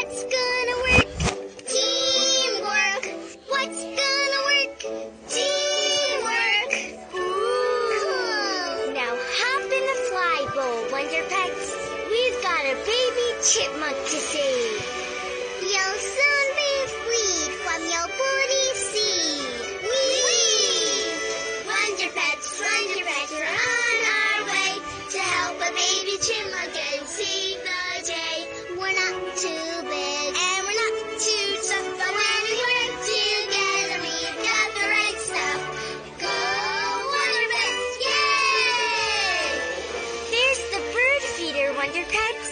What's gonna work? Teamwork. What's gonna work? Teamwork. Ooh. Cool. Now hop in the fly bowl, Wonder Pets. We've got a baby chipmunk to save. You'll soon be freed from your booty seed. Whee! Wonder Pets, we're on our way to help a baby chipmunk and save the day. We're not too big and we're not too tough, but when we work together, we've got the right stuff. Go Wonder Pets, yay! There's the bird feeder, Wonder Pets.